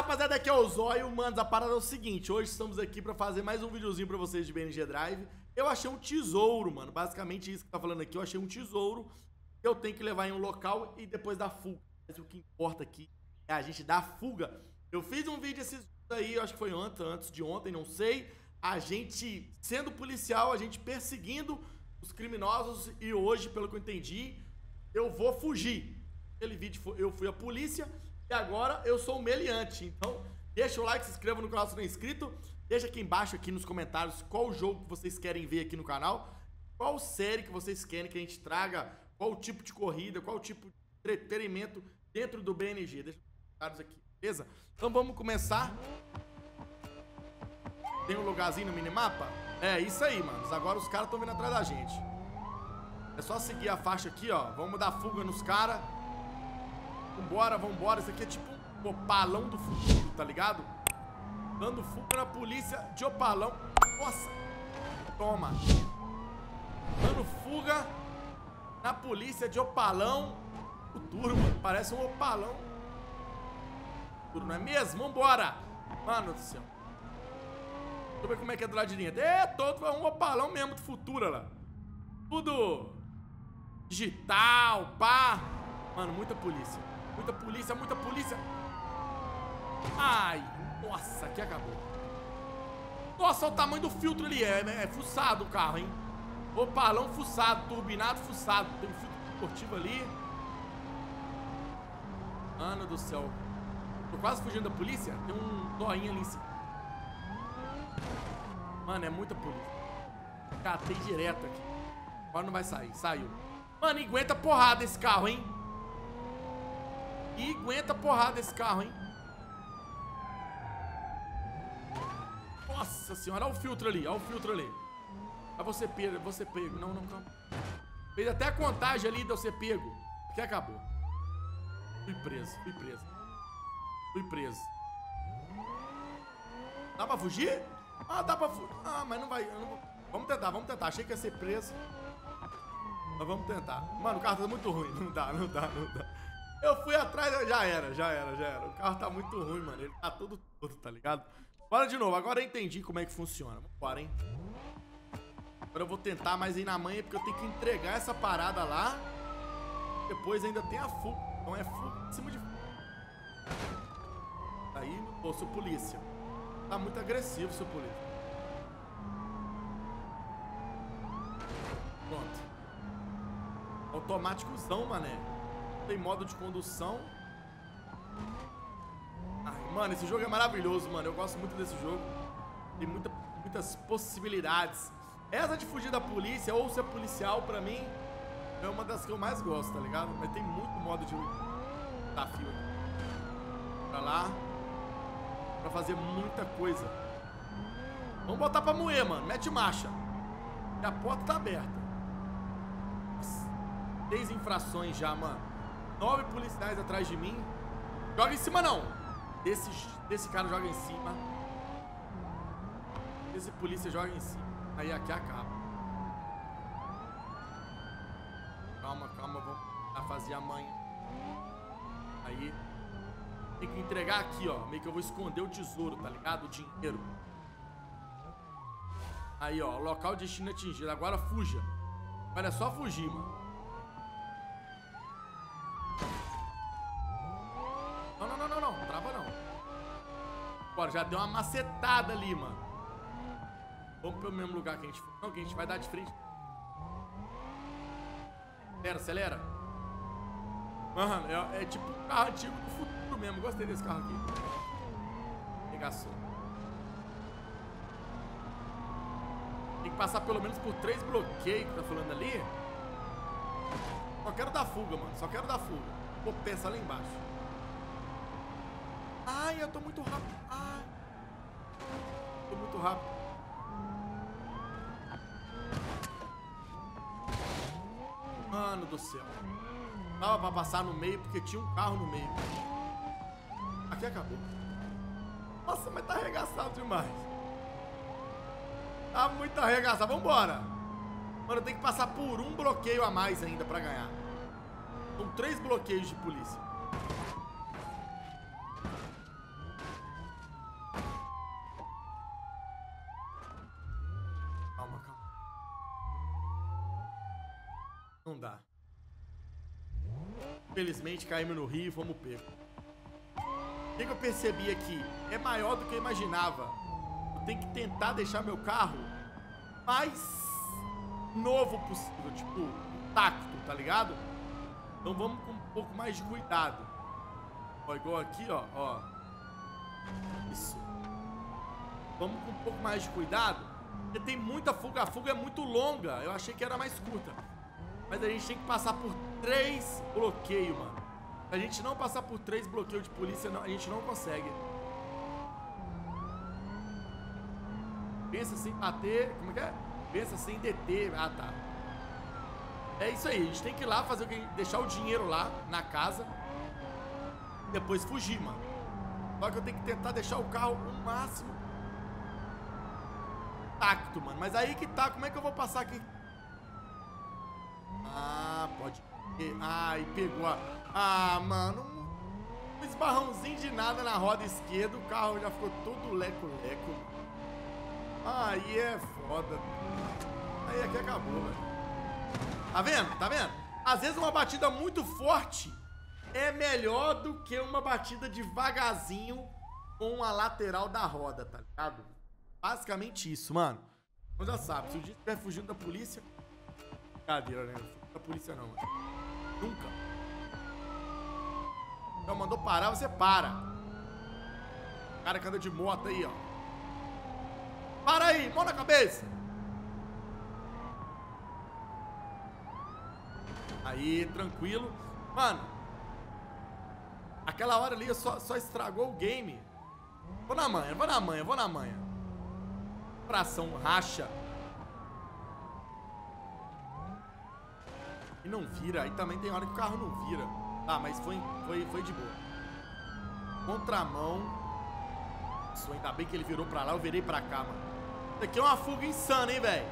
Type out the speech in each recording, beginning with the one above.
rapaziada, aqui é o Zóio. Mano, a parada é o seguinte: hoje estamos aqui pra fazer mais um videozinho pra vocês de BNG Drive. Eu achei um tesouro, mano. Basicamente isso que tá falando aqui. Eu achei um tesouro que eu tenho que levar em um local e depois dar fuga. Mas o que importa aqui é a gente dar fuga. Eu fiz um vídeo esses aí, acho que foi antes de ontem, não sei. A gente sendo policial, a gente perseguindo os criminosos. E hoje, pelo que eu entendi, eu vou fugir. Aquele vídeo eu fui a polícia e agora eu sou o meliante. Então deixa o like, se inscreva no canal se não é inscrito. Deixa aqui embaixo, aqui nos comentários, qual jogo que vocês querem ver aqui no canal. Qual série que vocês querem que a gente traga. Qual tipo de corrida, qual tipo de entretenimento dentro do BNG. Deixa nos comentários aqui, beleza? Então vamos começar. Tem um lugarzinho no minimapa? É isso aí, manos. Agora os caras estão vindo atrás da gente. É só seguir a faixa aqui, ó. Vamos dar fuga nos caras. Vambora, vambora. Isso aqui é tipo um opalão do futuro, tá ligado? Dando fuga na polícia de opalão. Nossa. Toma. Dando fuga na polícia de opalão futuro, mano. Parece um opalão futuro, não é mesmo? Vambora. Mano do céu. Deixa eu ver como é que é do lado de dentro. É, todo um opalão mesmo do futuro, olha lá. Tudo digital, pá. Mano, muita polícia. Muita polícia, muita polícia. Ai, nossa, aqui acabou. Nossa, olha o tamanho do filtro ali. É fuçado o carro, hein? Opalão fuçado, turbinado fuçado. Tem um filtro esportivo ali. Mano do céu. Tô quase fugindo da polícia. Tem um doinha ali em cima. Mano, é muita polícia. Catei direto aqui. Agora não vai sair, saiu. Mano, e aguenta porrada esse carro, hein? E aguenta porrada esse carro, hein? Nossa senhora, olha o filtro ali, olha o filtro ali. Aí você pego. Não, calma. Fez até a contagem ali de eu ser pego. Aqui acabou. Fui preso. Dá pra fugir? Ah, dá pra fugir. Ah, mas não vai. Eu não vou. Vamos tentar. Achei que ia ser preso. Mas vamos tentar. Mano, o carro tá muito ruim. Não dá. Eu fui atrás, já era. O carro tá muito ruim, mano. Ele tá todo torto, tá ligado? Bora de novo. Agora eu entendi como é que funciona. Vambora, hein? Agora eu vou tentar mais ir na manhã, porque eu tenho que entregar essa parada lá. Depois ainda tem a fuga. Então é fuga em cima de fuga. Aí, pô, sou polícia. Tá muito agressivo, seu polícia. Pronto. Automáticozão, mané. Tem modo de condução. Ai, mano, esse jogo é maravilhoso, mano. Eu gosto muito desse jogo. Tem muitas possibilidades. Essa de fugir da polícia ou ser policial, pra mim, é uma das que eu mais gosto, tá ligado? Mas tem muito modo de desafio aqui. Pra lá. Pra fazer muita coisa. Vamos botar pra moer, mano. Mete marcha. E a porta tá aberta. 6 infrações já, mano. 9 policiais atrás de mim. Joga em cima, não. Desse cara joga em cima. Esse polícia joga em cima. Aí aqui acaba. Calma, vamos fazer a manha. Aí. Tem que entregar aqui, ó. Meio que eu vou esconder o tesouro, tá ligado? O dinheiro. Aí, ó. Local de destino atingido. Agora fuja. Agora é só fugir, mano. Não. Trava não. Bora, já deu uma macetada ali, mano. Vamos pro mesmo lugar que a gente foi. Não, que a gente vai dar de frente. Acelera. Mano, é tipo um carro antigo do futuro mesmo. Gostei desse carro aqui. Regaçou. Tem que passar pelo menos por 3 bloqueios que tá falando ali. Só quero dar fuga, mano. Pô, pensa lá embaixo. Ai, eu tô muito rápido. Ai. Tô muito rápido. Mano do céu. Dava pra passar no meio porque tinha um carro no meio. Aqui acabou. Nossa, mas tá arregaçado demais. Tá muito arregaçado. Vambora. Mano, eu tenho que passar por um bloqueio a mais ainda pra ganhar. São 3 bloqueios de polícia. Não dá. Infelizmente caímos no rio e fomos pegos. O que eu percebi aqui? É maior do que eu imaginava. Eu tenho que tentar deixar meu carro mais novo possível, tipo, intacto, tá ligado? Então vamos com um pouco mais de cuidado. Ó, igual aqui, ó. Isso. Vamos com um pouco mais de cuidado, porque tem muita fuga. A fuga é muito longa. Eu achei que era mais curta. Mas a gente tem que passar por 3 bloqueios, mano. Se a gente não passar por 3 bloqueios de polícia, a gente não consegue. Pensa sem bater. Como é que é? Pensa sem deter. Ah, tá. É isso aí. A gente tem que ir lá fazer o que? Deixar o dinheiro lá na casa. E depois fugir, mano. Só que eu tenho que tentar deixar o carro o máximo intacto, mano. Mas aí que tá. Como é que eu vou passar aqui? Ah, pode. Ai, pegou a... Ah, mano. Um esbarrãozinho de nada na roda esquerda. O carro já ficou todo leco-leco. Aí é foda. Aí aqui acabou, velho. Tá vendo? Tá vendo? Às vezes uma batida muito forte é melhor do que uma batida devagarzinho com a lateral da roda, tá ligado? Basicamente isso, mano. Então já sabe, se o dia estiver fugindo da polícia... Brincadeira, né? Não fugindo da polícia não, mano. Nunca. Então mandou parar, você para. O cara que anda de moto aí, ó. Para aí, mão na cabeça. Aí, tranquilo. Mano, aquela hora ali só estragou o game. Vou na manha. Coração racha. E não vira. Aí também tem hora que o carro não vira. Tá, mas foi de boa. Contramão. Isso, ainda bem que ele virou pra lá, eu virei pra cá, mano. Isso aqui é uma fuga insana, hein, velho.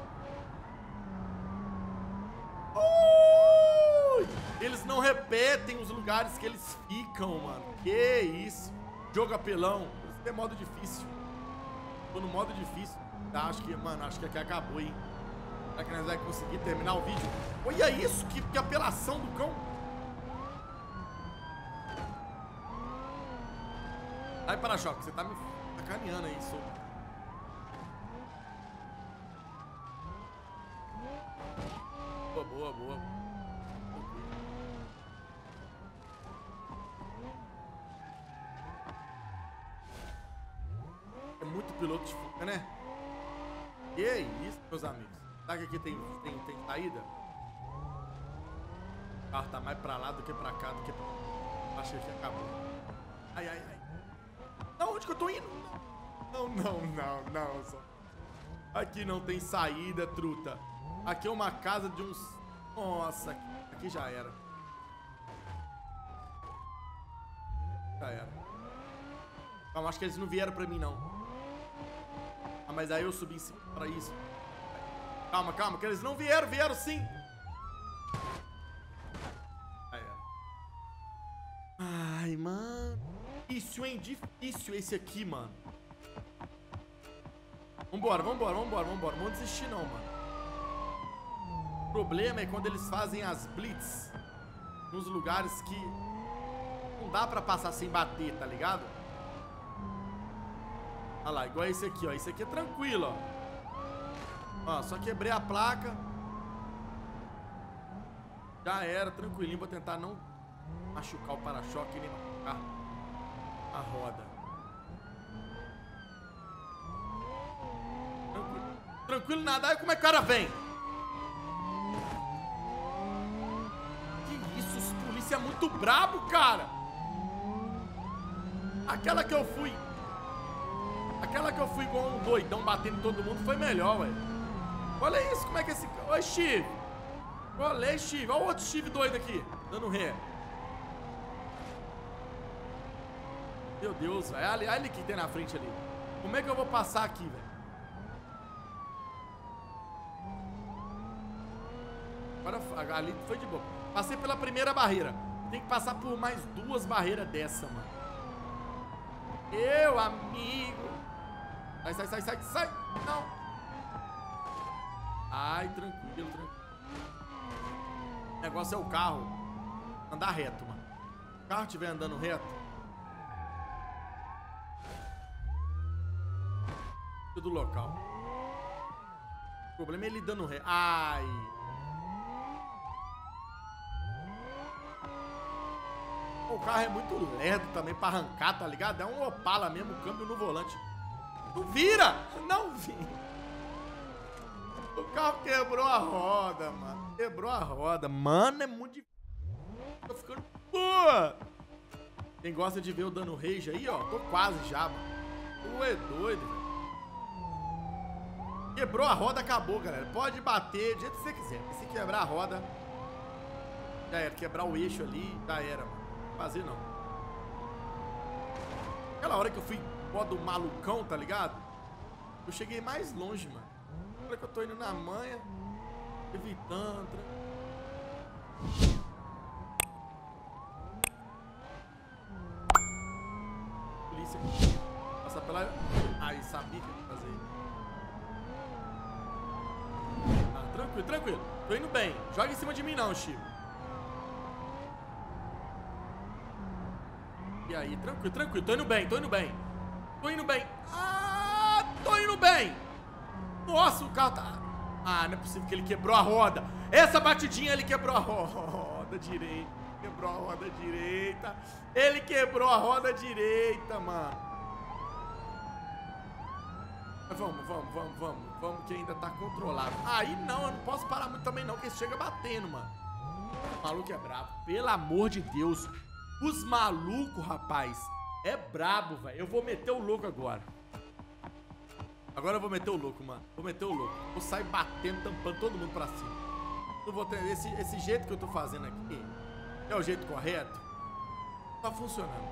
Eles não repetem os lugares que eles ficam, mano. Que isso. Jogo apelão. Isso é modo difícil. Tô no modo difícil. Tá, acho que aqui acabou, hein. Será que nós vamos conseguir terminar o vídeo? Olha isso, que apelação do cão. Ai, para-choque, você tá me sacaneando aí, sou. Boa. É muito piloto de fuga, né? Que isso, meus amigos. Será que aqui tem saída? O carro tá mais pra lá do que pra cá, do que pra... Achei que acabou. Ai. Da onde que eu tô indo? Não, só. Aqui não tem saída, truta. Aqui é uma casa de uns... Nossa, aqui já era. Já era. Calma, acho que eles não vieram pra mim, não. Ah, mas aí eu subi em cima pra isso. Calma, que eles não vieram sim. Já era. Ai, mano. Difícil, hein? Difícil esse aqui, mano. Vambora. Não vamos desistir, não, mano. O problema é quando eles fazem as blitz nos lugares que não dá pra passar sem bater, tá ligado? Olha lá, igual esse aqui, ó. Esse aqui é tranquilo, ó. Ó, só quebrei a placa. Já era, tranquilinho. Vou tentar não machucar o para-choque nem machucar a roda. Tranquilo nada. Aí como é que o cara vem? Que isso, os polícia é muito brabo, cara. Aquela que eu fui igual um doidão batendo em todo mundo foi melhor, velho. Olha isso, como é que esse... Oi, Steve. Olha, Steve. Olha o outro Steve doido aqui, dando ré. Meu Deus, velho. Olha ali que tem na frente ali. Como é que eu vou passar aqui, velho? Agora ali foi de boa. Passei pela primeira barreira. Tem que passar por mais 2 barreiras dessa, mano. Meu amigo. Sai. Não. Ai, tranquilo. negócio é o carro andar reto, mano. Se o carro estiver andando reto, do local. O problema é ele dando reto. Ai. O carro é muito lerdo também pra arrancar, tá ligado? É um Opala mesmo, câmbio no volante. Não vira! Não vira! O carro quebrou a roda, mano. Quebrou a roda. Mano, é muito difícil. Tô ficando... Pô! Quem gosta de ver o dano rage aí, ó. Tô quase já, mano. Tu é doido, velho. Quebrou a roda, acabou, galera. Pode bater do jeito que você quiser. E se quebrar a roda, já era. Quebrar o eixo ali, já era, mano. Não fazer, não. Aquela hora que eu fui modo malucão, tá ligado? Eu cheguei mais longe, mano. Agora que eu tô indo na manha, evitando. Polícia. Passa pela... Ai, sabia que eu ia fazer isso. Ah, tranquilo, tranquilo. Tô indo bem. Joga em cima de mim não, Chico. E aí, tranquilo, tranquilo. Tô indo bem, tô indo bem. Tô indo bem. Ah, tô indo bem. Nossa, o carro tá... Ah, não é possível que ele quebrou a roda. Essa batidinha ele quebrou a roda direita. Quebrou a roda direita. Ele quebrou a roda direita, mano. Mas vamos que ainda tá controlado. Aí não, eu não posso parar muito também não, porque chega batendo, mano. O maluco é brabo. Pelo amor de Deus. Os malucos, rapaz, é brabo, velho. Eu vou meter o louco agora. Agora eu vou meter o louco, mano. Vou meter o louco. Vou sair batendo, tampando todo mundo pra cima. Não vou ter... Esse jeito que eu tô fazendo aqui é o jeito correto? Não tá funcionando.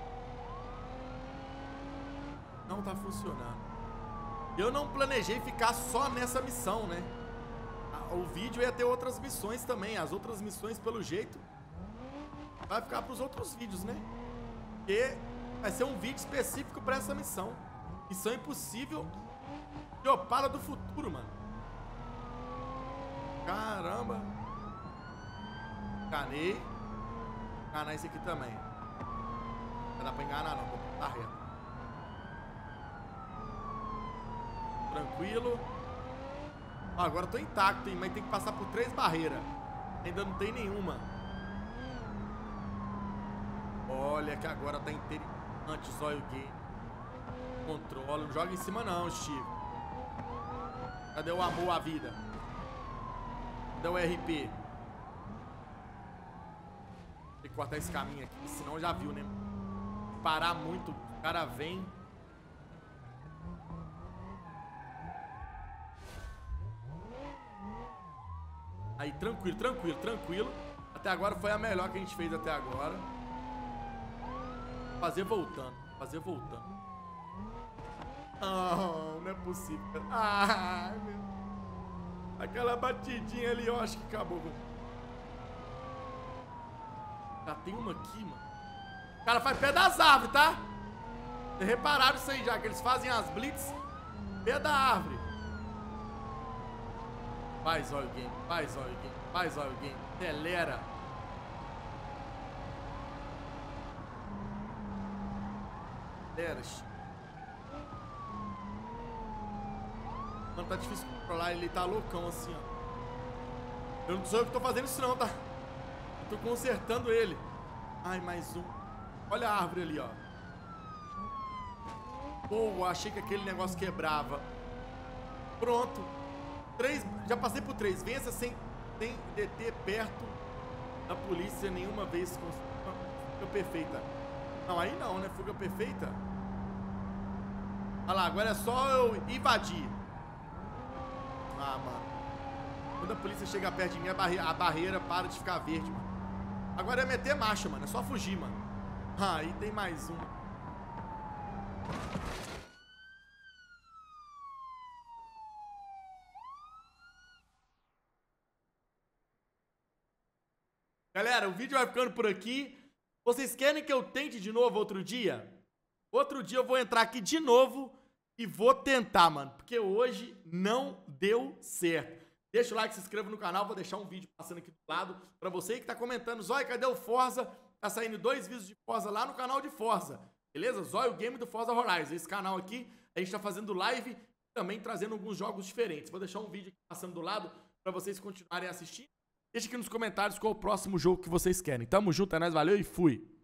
Não tá funcionando. Eu não planejei ficar só nessa missão, né? O vídeo ia ter outras missões também. As outras missões, pelo jeito, vai ficar pros outros vídeos, né? Porque vai ser um vídeo específico pra essa missão. Missão impossível de Opala do futuro, mano. Caramba. Enganei. Enganar esse aqui também. Não dá pra enganar não, tá reto. Tranquilo. Ah, agora eu tô intacto, hein? Mas tem que passar por 3 barreiras. Ainda não tem nenhuma. Olha que agora tá inteiro. Anti-zóio gay. Controla. Não joga em cima não, Chico. Cadê o amor à vida? Cadê o RP? Tem que cortar esse caminho aqui, senão já viu, né? Parar muito, o cara vem. Aí, tranquilo, tranquilo, tranquilo. Até agora foi a melhor que a gente fez até agora. Fazer voltando, fazer voltando. Não, não é possível. Ai, meu. Aquela batidinha ali, eu acho que acabou. Já tem uma aqui, mano. O cara faz pé das árvores, tá? Vocês repararam isso aí já, que eles fazem as blitz pé da árvore. Vai, zóio game, vai, zóio game, vai, zóio game. Acelera. Acelera. Mano, tá difícil controlar, ele tá loucão assim, ó. Eu não sou eu que tô fazendo isso não, tá? Eu tô consertando ele. Ai, mais um. Olha a árvore ali, ó. Pô, achei que aquele negócio quebrava. Pronto. 3, já passei por 3. Vença sem DT perto da polícia nenhuma vez com fuga perfeita. Não, aí não, né? Fuga perfeita. Olha lá, agora é só eu invadir. Ah, mano. Quando a polícia chega perto de mim, a barreira para de ficar verde, mano. Agora é meter marcha, mano. É só fugir, mano. Ah, aí tem mais um. Galera, o vídeo vai ficando por aqui. Vocês querem que eu tente de novo outro dia? Outro dia eu vou entrar aqui de novo e vou tentar, mano. Porque hoje não deu certo. Deixa o like, se inscreva no canal, vou deixar um vídeo passando aqui do lado pra você que tá comentando. Zóio, cadê o Forza? Tá saindo 2 vídeos de Forza lá no canal de Forza, beleza? Zóio Game do Forza Horizon. Esse canal aqui, a gente tá fazendo live também trazendo alguns jogos diferentes. Vou deixar um vídeo aqui passando do lado pra vocês continuarem assistindo. Deixa aqui nos comentários qual o próximo jogo que vocês querem. Tamo junto, é nóis, valeu e fui!